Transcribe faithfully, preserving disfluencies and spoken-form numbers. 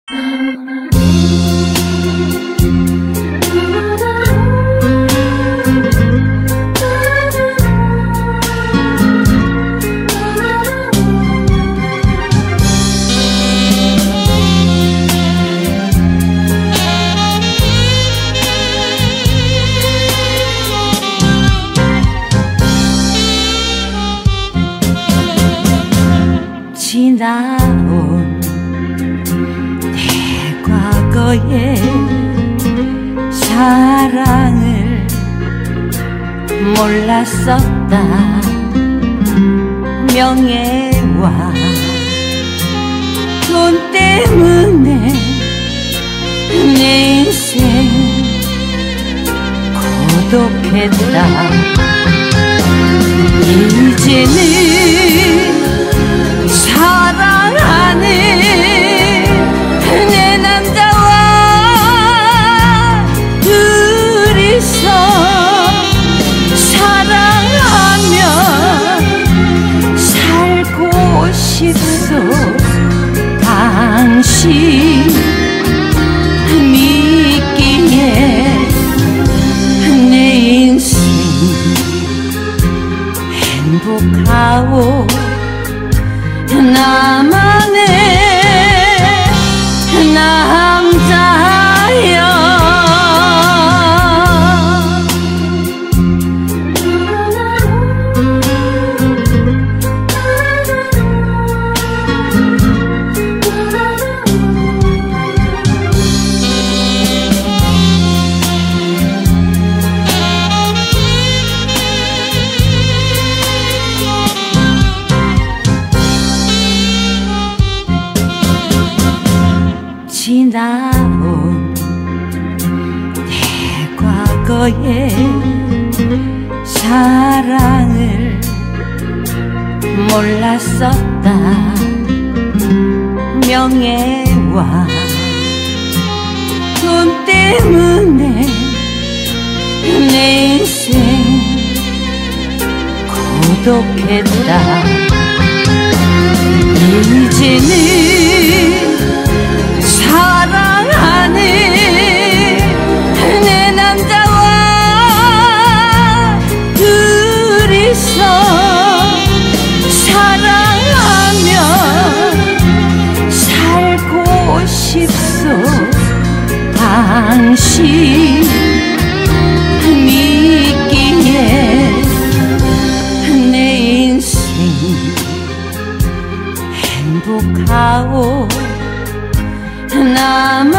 지나온 내 과거의 사랑을 몰랐었다. 명예와 돈 때문에 내 인생 고독했다. 이제는 사랑하는 내 남자와 둘이서 사랑하며 살고 싶소. 당신 믿기에 내 인생 행복하오. 나만의 남자여. 지나온 내 과거의 사랑을 몰랐었다. 명예와 돈 때문에 내 인생 고독했다. 이제는 사랑하는 내 남자와 둘이서 사랑하며 살고 싶소. 당신 믿기에 내 인생 행복하오. 나만